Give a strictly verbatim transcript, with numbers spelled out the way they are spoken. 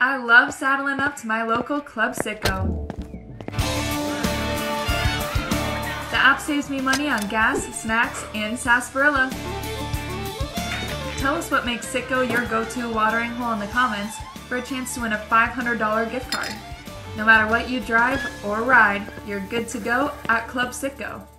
I love saddling up to my local Club CITGO. The app saves me money on gas, snacks, and sarsaparilla. Tell us what makes CITGO your go-to watering hole in the comments for a chance to win a five hundred dollar gift card. No matter what you drive or ride, you're good to go at Club CITGO.